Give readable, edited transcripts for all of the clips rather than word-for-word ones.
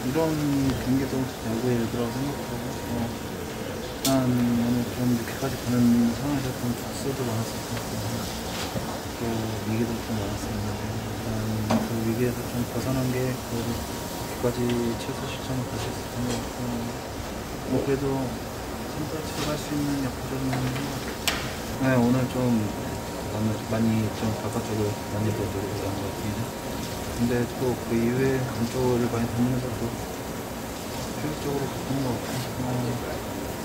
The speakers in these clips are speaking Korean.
이런 경기도 야구에 이르더라고 생각하고, 일단 오늘 좀 늦게까지 가는 상황에서 좀 박수도 많았을 것 같고, 또 위기도 좀 많았습니다. 일단 그 위기에서 좀 벗어난 게 그까지 최소 실점을 다시 했었던 것 같고, 그래도 선수가 할 수 있는 역할은 네, 오늘 좀 많이 좀 바깥쪽을 많이 더 노리고 나온 것 같은데, 근데 또 그 이후에 안쪽을 많이 보면서도 효율적으로 바꾼 것 같고,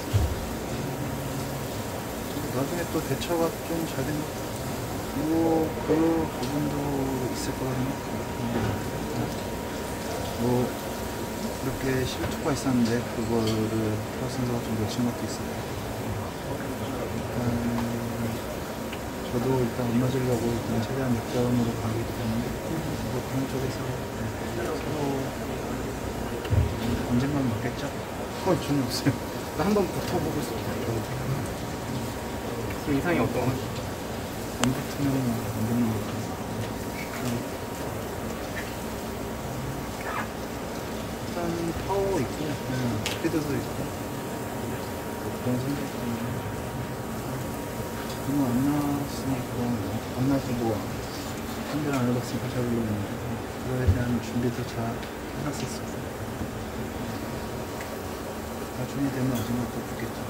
나중에 또 대처가 좀 잘 된 것 같고, 그 부분도 있을 거라 생각해요. 이렇게 실투가 있었는데 그거를 플러스 선수가 좀 놓친 것도 있었고, 저도 일단 안 맞으려고 일단 최대한 역전으로 가기 때문에 그런 쪽에서 서로 언젠가는 맞겠죠? 전혀 없어요. 한번 붙어보고 싶어요. 그 이상이 어떤 건? 안 붙으면 안 되는 것 같아요. 일단 파워 있고 스피드도 있고 그런 생각이 때문에 너무 안 나왔으니까 안 나와서 상대를 안 해봤으니까 잘 모르겠는데 그거에 대한 준비도 잘 해놨었어요. 나중에 되면 언젠가 또 붙겠죠.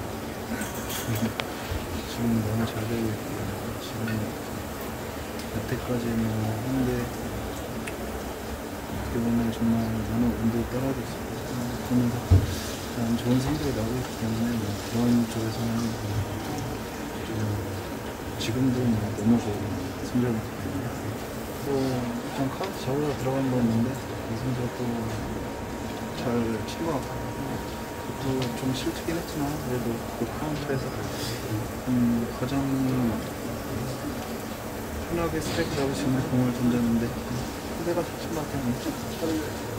지금 너무 잘 되고 있고 지금 여태까지 했는데 어떻게 보면 정말 어느 운도 떨어져 있어요. 보면서 참 좋은 성적이 나오고 있기 때문에 그런 쪽에서는 지금도 너무 좋은 성적이기 때문에 또 일단 카운트 잡으러 들어간 거였는데 이 성적도 잘 친 것 같고, 그것도 좀 실투긴 했지만 그래도 그 카운트에서 가장 편하게 스트라이크 잡을 수 있는 공을 던졌는데 상대가 좋진 것 같아요.